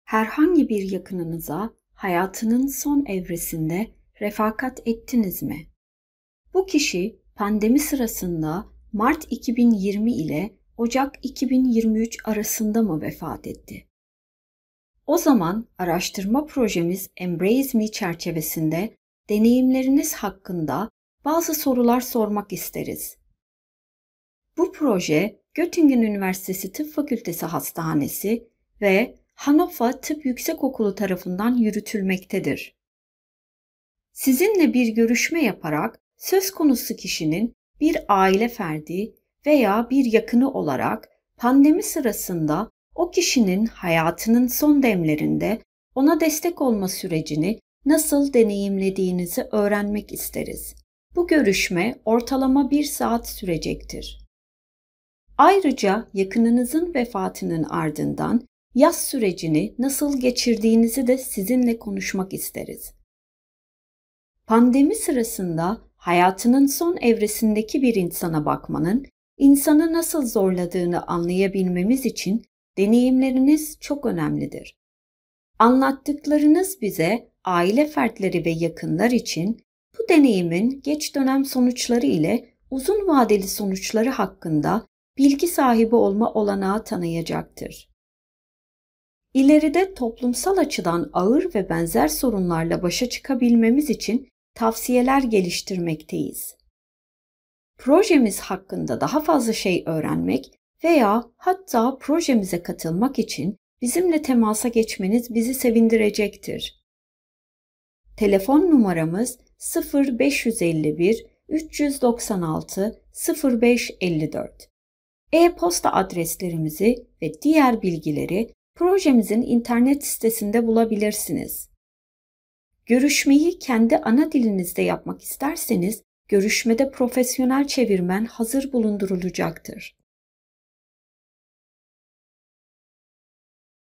Herhangi bir yakınınıza hayatının son evresinde refakat ettiniz mi? Bu kişi pandemi sırasında Mart 2020 ile Ocak 2023 arasında mı vefat etti? O zaman araştırma projemiz Embrace Me çerçevesinde deneyimleriniz hakkında bazı sorular sormak isteriz. Bu proje Göttingen Üniversitesi Tıp Fakültesi Hastanesi ve Hannover Tıp Yüksekokulu tarafından yürütülmektedir. Sizinle bir görüşme yaparak söz konusu kişinin bir aile ferdi veya bir yakını olarak pandemi sırasında o kişinin hayatının son demlerinde ona destek olma sürecini nasıl deneyimlediğinizi öğrenmek isteriz. Bu görüşme ortalama 1 saat sürecektir. Ayrıca yakınınızın vefatının ardından yaz sürecini nasıl geçirdiğinizi de sizinle konuşmak isteriz. Pandemi sırasında hayatının son evresindeki bir insana bakmanın insanı nasıl zorladığını anlayabilmemiz için deneyimleriniz çok önemlidir. Anlattıklarınız bize aile fertleri ve yakınlar için bu deneyimin geç dönem sonuçları ile uzun vadeli sonuçları hakkında bilgi sahibi olma olanağı tanıyacaktır. İleride toplumsal açıdan ağır ve benzer sorunlarla başa çıkabilmemiz için tavsiyeler geliştirmekteyiz. Projemiz hakkında daha fazla şey öğrenmek veya hatta projemize katılmak için bizimle temasa geçmeniz bizi sevindirecektir. Telefon numaramız 0551 396 0554. E-posta adreslerimizi ve diğer bilgileri projemizin internet sitesinde bulabilirsiniz. Görüşmeyi kendi ana dilinizde yapmak isterseniz görüşmede profesyonel çevirmen hazır bulundurulacaktır.